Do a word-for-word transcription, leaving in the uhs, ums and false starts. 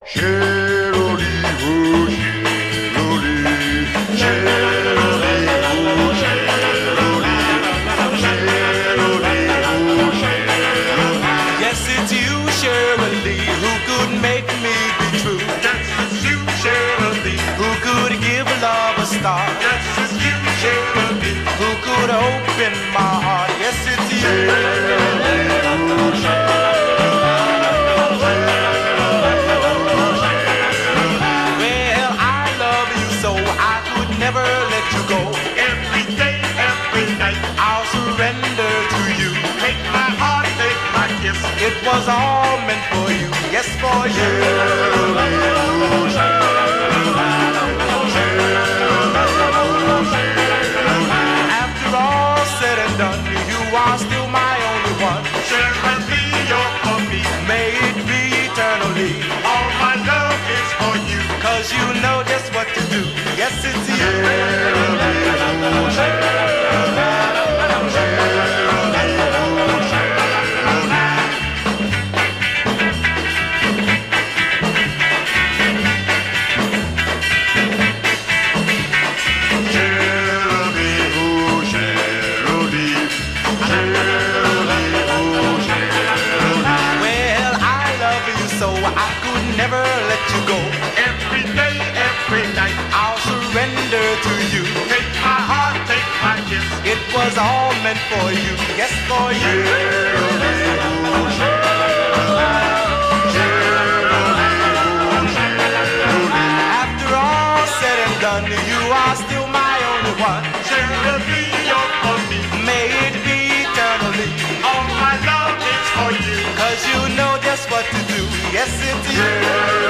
Cheryl-lee-hoo, Cheryl-lee, Cheryl-lee-hoo, Cheryl-lee, Cheryl-lee-hoo, Cheryl-lee. Yes, it's you, Cheryl-lee, who could make me be true. Yes, it's you, Cheryl-lee, Who could give love a start. yes, it's you, Cheryl-lee, Who could open my heart. Yes, it's you. Cheryl-lee-hoo, Well, I love you so I could never let you go. every day, every night. I'll surrender to you. Take my heart, take my kiss. It was all meant for you. Yes, for you. After all said and done, you are still my only one. Cheryl-lee, you're for me. May it be eternally. All my love is for you. Cause you know just what to do. Yes, it's you. Cheryl-lee-hoo, Cheryl-lee, Cheryl-lee-hoo, Cheryl-lee. Well, I love you so I could never let you go. Every day, every night. I'll surrender to you. Take my heart, take my kiss. It was all meant for you. Yes, for you. After all said and done, you are still my only one. Cheryl-lee, you're for me. May it be eternally. All my love is for you. Cause you know just what to do. Yes, it's you.